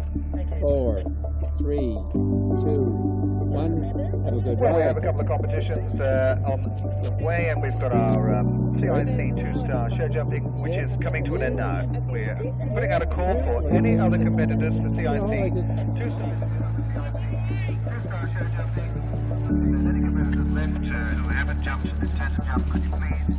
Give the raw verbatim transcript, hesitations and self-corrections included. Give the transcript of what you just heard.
four, three, two, one. Have a good Well, we ride. have a couple of competitions uh, on the way, and we've got our um, C I C two-star show jumping, which is coming to an end now. We're putting out a call for any other competitors for C I C two-star. Two-star show jumping. If there's any competitors left uh, who haven't jumped and intend to jump, could you please?